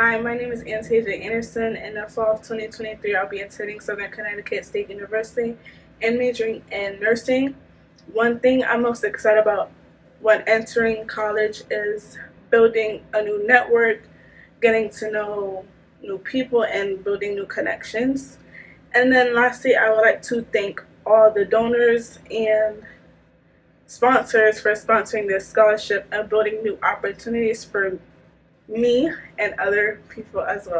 Hi, my name is Antasia A. In the fall of 2023, I'll be attending Southern Connecticut State University and majoring in nursing. One thing I'm most excited about when entering college is building a new network, getting to know new people, and building new connections. And then lastly, I would like to thank all the donors and sponsors for sponsoring this scholarship and building new opportunities for me and other people as well.